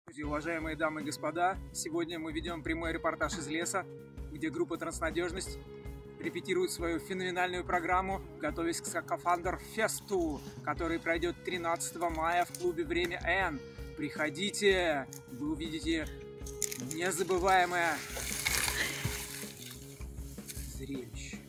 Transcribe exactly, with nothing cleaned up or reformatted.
Друзья, уважаемые дамы и господа, сегодня мы ведем прямой репортаж из леса, где группа «Транснадежность» репетирует свою феноменальную программу, готовясь к Скафандр Фесту, который пройдет тринадцатого мая в клубе «Время Н». Приходите, вы увидите незабываемое зрелище.